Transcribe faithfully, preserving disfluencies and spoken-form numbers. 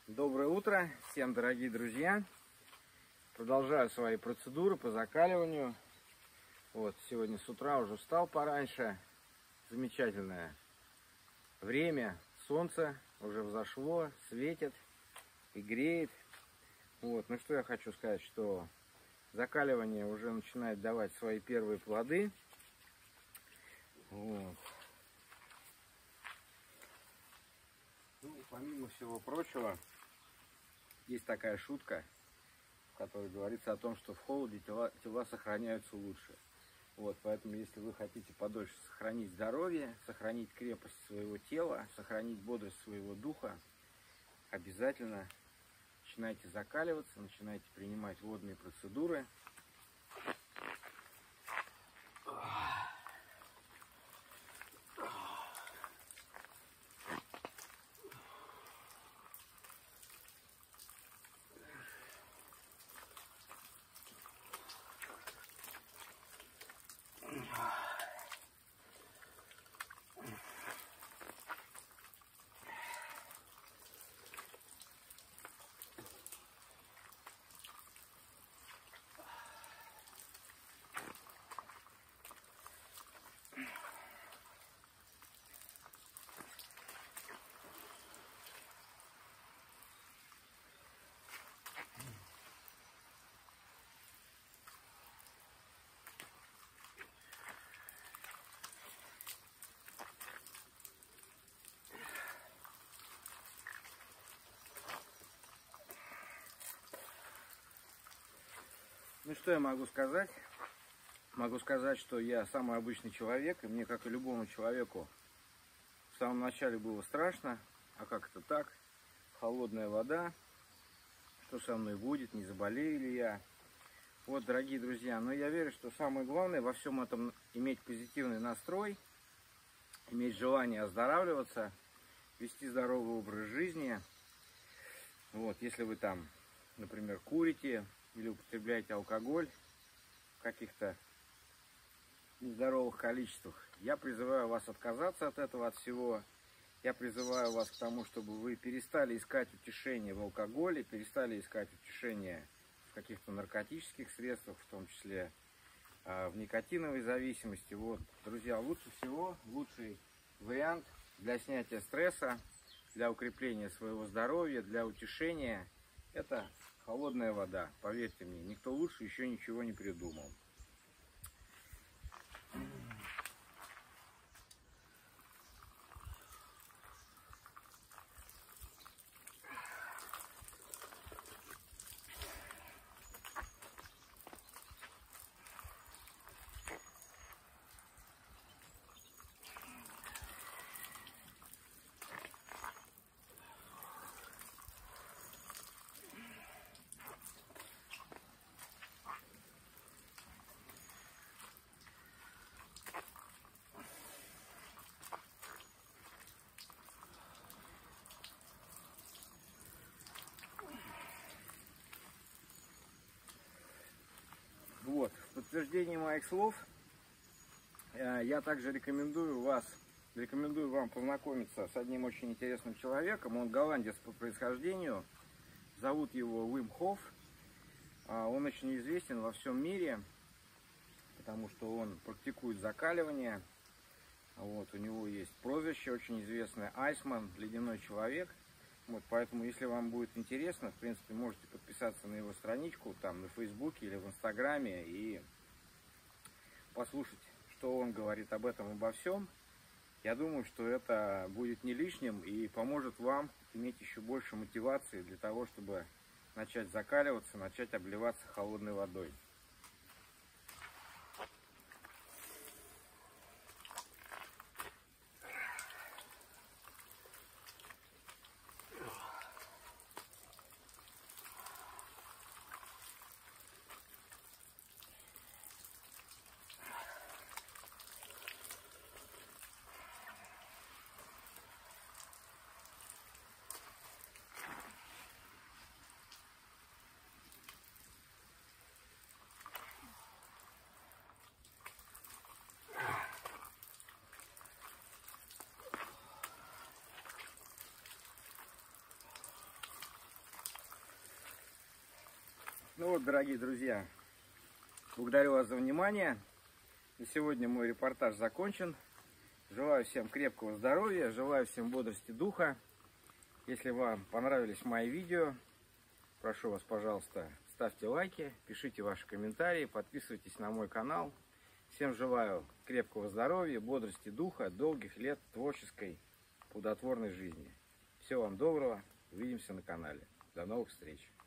Доброе утро всем, дорогие друзья. Продолжаю свои процедуры по закаливанию. Вот, сегодня с утра уже встал пораньше. Замечательное время. Солнце уже взошло, светит и греет. Вот, ну что я хочу сказать, что закаливание уже начинает давать свои первые плоды. Вот. Ну, помимо всего прочего, есть такая шутка, в которой говорится о том, что в холоде тела, тела сохраняются лучше. Вот, поэтому, если вы хотите подольше сохранить здоровье, сохранить крепость своего тела, сохранить бодрость своего духа, обязательно начинайте закаливаться, начинайте принимать водные процедуры. Ну что я могу сказать? Могу сказать, что я самый обычный человек, и мне, как и любому человеку, в самом начале было страшно, а как это так? Холодная вода, что со мной будет, не заболею ли я? Вот, дорогие друзья, но я верю, что самое главное во всем этом иметь позитивный настрой, иметь желание оздоравливаться, вести здоровый образ жизни. Вот, если вы там, например, курите или употребляете алкоголь в каких-то нездоровых количествах, я призываю вас отказаться от этого, от всего. Я призываю вас к тому, чтобы вы перестали искать утешение в алкоголе, перестали искать утешение в каких-то наркотических средствах, в том числе э, в никотиновой зависимости. Вот, друзья, лучше всего, лучший вариант для снятия стресса, для укрепления своего здоровья, для утешения — это холодная вода. Поверьте мне, никто лучше еще ничего не придумал. Вот, в подтверждение моих слов, я также рекомендую вас, рекомендую вам познакомиться с одним очень интересным человеком. Он голландец по происхождению, зовут его Вим Хоф. Он очень известен во всем мире, потому что он практикует закаливание. Вот, у него есть прозвище очень известное — Айсман, ледяной человек. Вот, поэтому, если вам будет интересно, в принципе, можете подписаться на его страничку там на Фейсбуке или в Инстаграме и послушать, что он говорит об этом, обо всем. Я думаю, что это будет не лишним и поможет вам иметь еще больше мотивации для того, чтобы начать закаливаться, начать обливаться холодной водой. Ну вот, дорогие друзья, благодарю вас за внимание. На сегодня мой репортаж закончен. Желаю всем крепкого здоровья, желаю всем бодрости духа. Если вам понравились мои видео, прошу вас, пожалуйста, ставьте лайки, пишите ваши комментарии, подписывайтесь на мой канал. Всем желаю крепкого здоровья, бодрости духа, долгих лет творческой, плодотворной жизни. Всего вам доброго, увидимся на канале. До новых встреч!